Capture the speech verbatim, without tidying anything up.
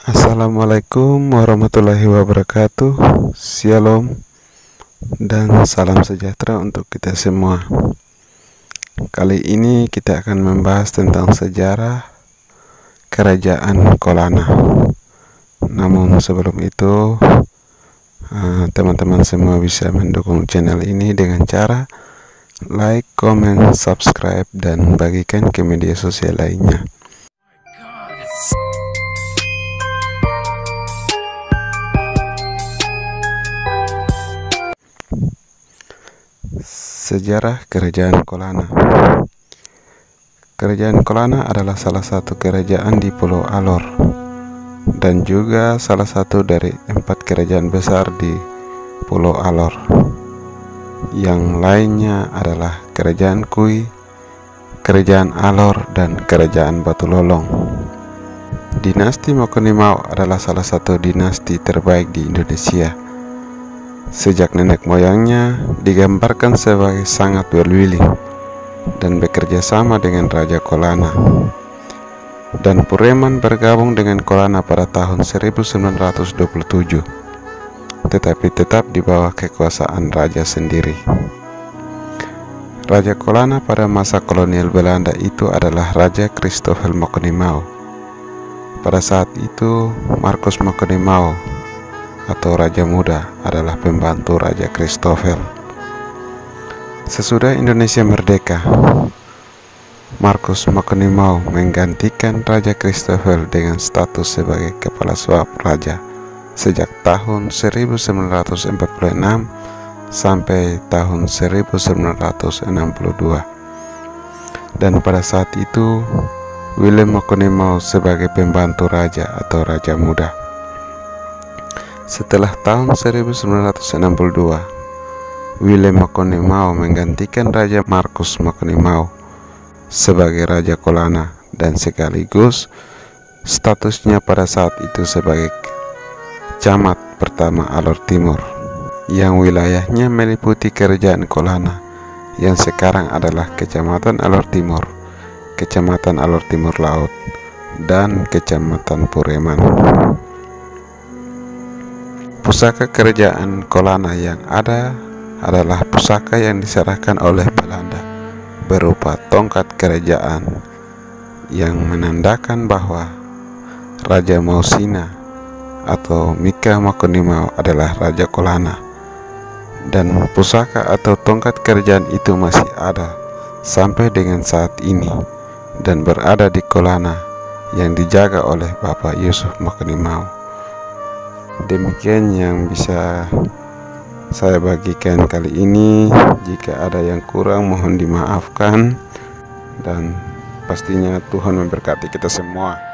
Assalamualaikum warahmatullahi wabarakatuh. Shalom dan salam sejahtera untuk kita semua. Kali ini kita akan membahas tentang sejarah Kerajaan Kolana. Namun sebelum itu, teman-teman semua bisa mendukung channel ini dengan cara like, comment, subscribe, dan bagikan ke media sosial lainnya. Sejarah Kerajaan Kolana. Kerajaan Kolana adalah salah satu kerajaan di Pulau Alor dan juga salah satu dari empat kerajaan besar di Pulau Alor. Yang lainnya adalah Kerajaan Kui, Kerajaan Alor, dan Kerajaan Batu Lolong. Dinasti Mokonimau adalah salah satu dinasti terbaik di Indonesia. Sejak nenek moyangnya digambarkan sebagai sangat berwiling dan bekerja sama dengan Raja Kolana. Dan Pureman bergabung dengan Kolana pada tahun seribu sembilan ratus dua puluh tujuh, tetapi tetap di bawah kekuasaan raja sendiri. Raja Kolana pada masa kolonial Belanda itu adalah Raja Christoffel Mokonimau. Pada saat itu Marcus Mokonimau atau Raja Muda adalah pembantu Raja Christoffel. Sesudah Indonesia merdeka, Marcus Mokonimau menggantikan Raja Christoffel dengan status sebagai kepala suap raja sejak tahun seribu sembilan ratus empat puluh enam sampai tahun seribu sembilan ratus enam puluh dua. Dan pada saat itu Willem Mokonimau sebagai pembantu raja atau Raja Muda. Setelah tahun seribu sembilan ratus enam puluh dua, Willem Mokonimau menggantikan Raja Marcus Mokonimau sebagai Raja Kolana dan sekaligus statusnya pada saat itu sebagai camat pertama Alor Timur, yang wilayahnya meliputi Kerajaan Kolana yang sekarang adalah Kecamatan Alor Timur, Kecamatan Alor Timur Laut, dan Kecamatan Pureman. Pusaka Kerajaan Kolana yang ada adalah pusaka yang diserahkan oleh Belanda berupa tongkat kerajaan yang menandakan bahwa Raja Mausina atau Mika Mokonimau adalah Raja Kolana, dan pusaka atau tongkat kerajaan itu masih ada sampai dengan saat ini dan berada di Kolana yang dijaga oleh Bapak Yusuf Mokonimau. Demikian yang bisa saya bagikan kali ini. Jika ada yang kurang mohon dimaafkan, dan pastinya Tuhan memberkati kita semua.